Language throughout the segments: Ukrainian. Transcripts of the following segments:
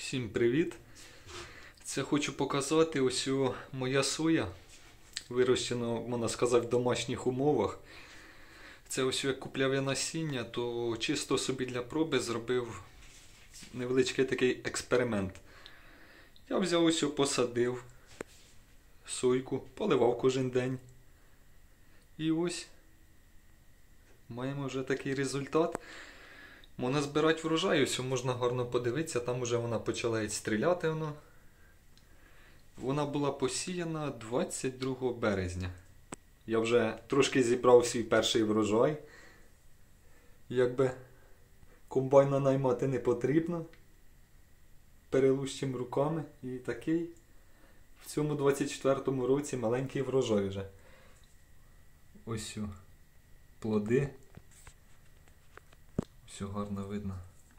Всім привіт! Це хочу показати ось моя соя, вирощена, можна сказати, в домашніх умовах. Це ось як купляв я насіння, то чисто собі для проби зробив невеличкий такий експеримент. Я взяв ось посадив сойку, поливав кожен день. І ось маємо вже такий результат. Можна збирати врожай, ось можна гарно подивитися, там вже вона почала стріляти. Вона була посіяна 22 березня. Я вже трошки зібрав свій перший врожай. Якби комбайна наймати не потрібно. Перелущим руками. І такий в цьому 24-му році маленький врожай вже. Ось плоди. Все гарно видно.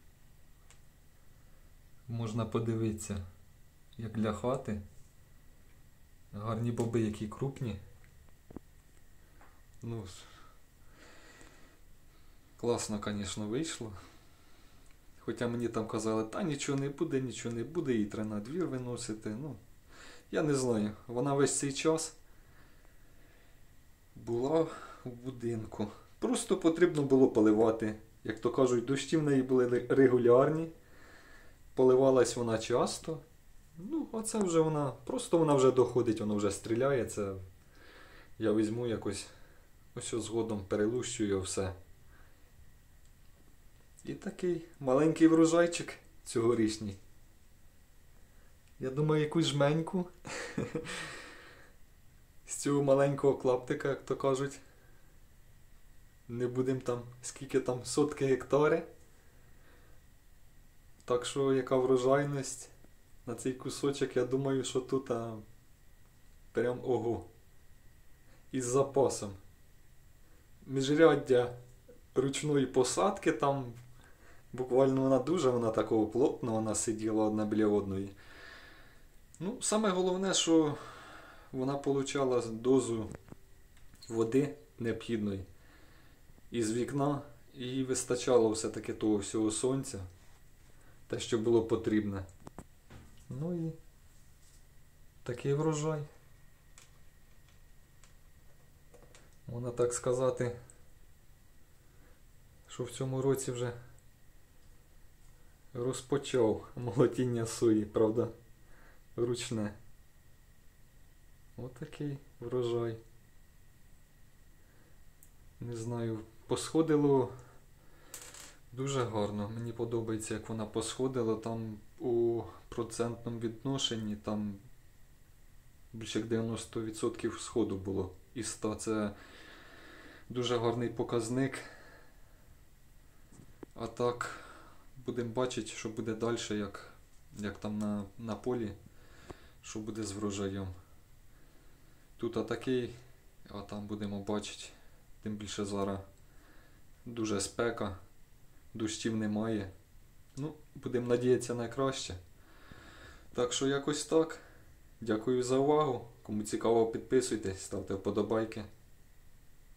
Можна подивитися, як для хати. Гарні боби, які крупні. Класно, звісно, вийшло. Хоча мені там казали, та нічого не буде, її треба на двір виносити. Я не знаю. Вона весь цей час була в будинку. Просто потрібно було поливати. Як то кажуть, дощі в неї були регулярні. Поливалась вона часто. Оце вже вона, просто вона вже доходить, вона вже стріляє. Це я візьму якось, ось згодом перелущую все. І такий маленький врожайчик цьогорічний. Я думаю, якусь жменьку з цього маленького клаптика, як то кажуть. Не будемо там, скільки там, сотки гектари. Так що, яка врожайність на цей кусочок, я думаю, що тут прям ого. Із запасом. Міжряддя ручної посадки там, буквально вона такого плотно, вона сиділа одна біля одної. Саме головне, що вона отримала дозу води необхідної із вікна, і їй вистачало все-таки того всього сонця, те, що було потрібне. І такий врожай. Можна так сказати, що в цьому році вже розпочав молотіння сої, правда, ручне. Отакий врожай. Не знаю, посходило дуже гарно. Мені подобається, як вона посходила. Там у процентному відношенні там більше як 90% сходу було із 100. Це дуже гарний показник. А так, будемо бачити, що буде далі, як там на полі, що буде з врожаєм. Тут атакий, а там будемо бачити. Тим більше зараз дуже спека, дощів немає. Будемо надіятися на краще. Так що якось так. Дякую за увагу. Кому цікаво, підписуйтесь, ставте вподобайки.